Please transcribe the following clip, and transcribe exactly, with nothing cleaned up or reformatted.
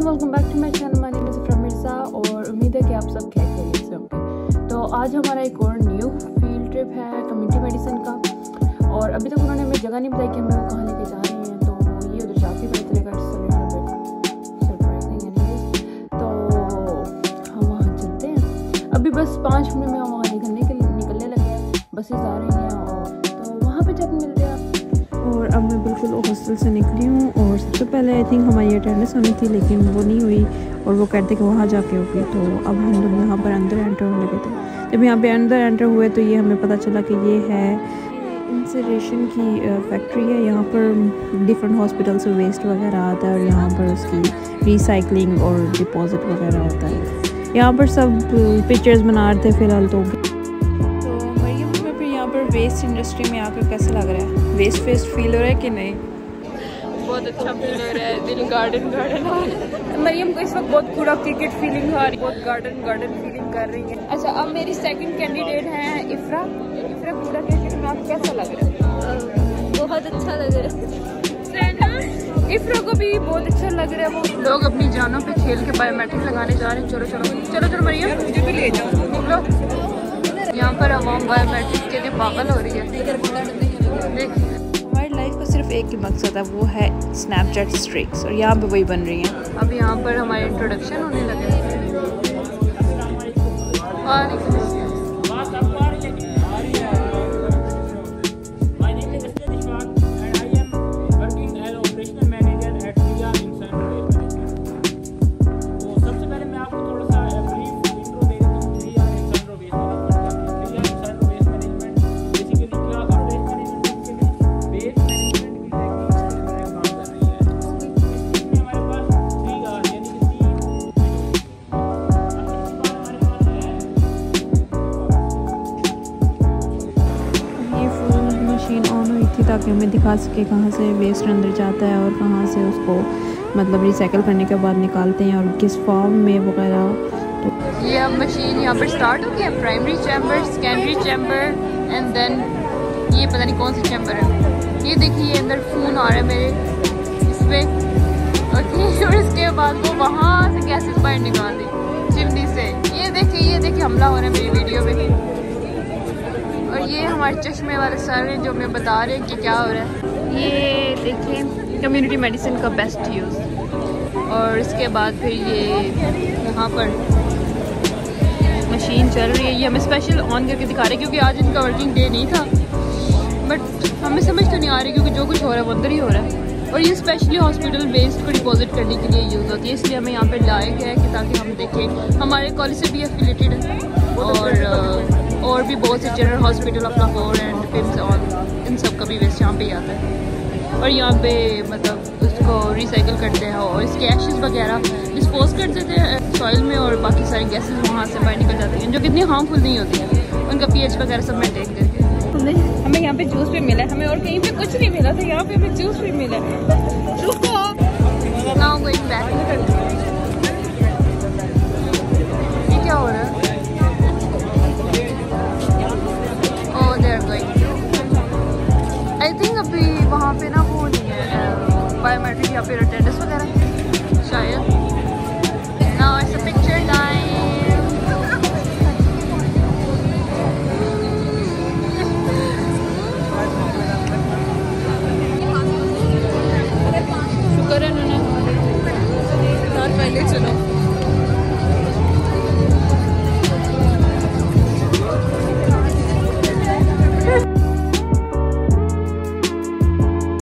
Welcome back to my channel. My name is Ifra Mirza और उम्मीद है कि आप सब खैरियत से होंगे। तो आज हमारा एक और न्यू फील्ड ट्रिप है कम्युनिटी मेडिसिन का, और अभी तक उन्होंने हमें जगह नहीं बताई कि हमें वो कहाँ लेके जा रहे हैं। तो ये उधर जाके पता चलेगा, सरप्राइजिंग एनीवेज। तो हम वहाँ चलते हैं। अभी बस पाँच मिनट में हम वहाँ निकलने के लिए निकलने लगे हैं, बसेज आ रही हैं और तो वहाँ पर जाके मिलते हैं। और अब मैं बिल्कुल हॉस्टल से निकली हूँ और सबसे पहले आई थिंक हमारी अटेंडेंस होनी थी, लेकिन वो नहीं हुई और वो कहते कि वहाँ जाके होगी। तो अब हम लोग यहाँ पर अंदर एंटर होने लगे थे। जब यहाँ पे अंदर एंटर हुए तो ये हमें पता चला कि ये है इंसरेशन की फैक्ट्री है। यहाँ पर डिफरेंट हॉस्पिटल से वेस्ट वगैरह आता है और यहाँ पर उसकी रिसाइकलिंग और डिपॉजिट वगैरह होता है। यहाँ पर सब पिक्चर्स बना रहे थे फ़िलहाल। तो वेस्ट इंडस्ट्री में आकर कैसा लग रहा है? वेस्ट वेस्ट फील हो रहा है कि नहीं? बहुत अच्छा फील हो रहा है, दिल गार्डन गार्डन हो रहा है। मरियम को इस वक्त बहुत कूड़ा क्रिकेट फीलिंग आ रही है, बहुत गार्डन गार्डन फीलिंग कर रही है। अच्छा, अब मेरी सेकंड कैंडिडेट है इफ्रा। इफ्रा कूड़ा क्रिकेट में आपको कैसा लग रहा है? बहुत अच्छा लग रहा है। इफ्रा को भी बहुत अच्छा लग रहा है। वो लोग अपनी जानों पे खेल के बायोमेट्रिक लगाने जा रहे हैं। चलो चलो चलो चलो मरियम, मुझे भी ले जाओ, निकलो। यहाँ पर आवाम बायोमेट्रिक के लिए पागल हो रही है। हमारी लाइफ का सिर्फ एक ही मकसद है, वो है स्नैपचैट स्ट्रिक्स, और यहाँ पे वही बन रही हैं। अब यहाँ पर हमारे इंट्रोडक्शन होने लगे। ताकि हमें दिखा सके कहाँ से वेस्ट अंदर जाता है और कहाँ से उसको मतलब रिसाइकल करने के बाद निकालते हैं और किस फॉर्म में वगैरह। तो ये अब मशीन यहाँ पर स्टार्ट हो गया। Primary chamber, secondary chamber and then ये पता नहीं कौन सी चैम्बर है। ये देखिए अंदर खून आ रहा है मेरे इसमें, और इसके बाद वो वहाँ से गैसेस बाहर निकाल दी चिमनी से। ये देखिए ये देखिए हमला हो रहा है मेरी वीडियो में। और ये हमारे चश्मे वाले सर हैं जो हमें बता रहे हैं कि क्या हो रहा है। ये देखिए कम्युनिटी मेडिसिन का बेस्ट यूज़। और इसके बाद फिर ये यहाँ पर मशीन चल रही है। ये हमें स्पेशल ऑन करके दिखा रहे हैं क्योंकि आज इनका वर्किंग डे नहीं था, बट हमें समझ तो नहीं आ रही क्योंकि जो कुछ हो रहा है वो अंदर ही हो रहा है। और ये स्पेशली हॉस्पिटल वेस्ट को डिपॉजिट करने के लिए यूज़ होती है, इसलिए हमें यहाँ पर लाया गया है कि ताकि हम देखें। हमारे कॉलेज से भी एफिलेटेड है और और भी बहुत से general hospital of Lahore and PIMS on, इन सब का भी वेस्ट यहाँ पे ही आता है। और यहाँ पे मतलब उसको रिसाइकल करते हैं और इसके एशेज़ वगैरह डिस्पोज कर देते हैं सॉइल में, और बाकी सारी गैसेस वहाँ से बाहर निकल जाती हैं जो कितनी हार्मफुल नहीं होती हैं। उनका पीएच वगैरह सब मेंटेन करके। हमें यहाँ पे जूस भी मिला है, हमें और कहीं पे कुछ नहीं मिला था, यहाँ पे हमें जूस भी मिला है। Now going back. ये क्या हो रहा है? आई थिंक अभी वहाँ पे ना वो नहीं है बायोमेट्रिक या फिर अटेंडेंस वगैरह शायद।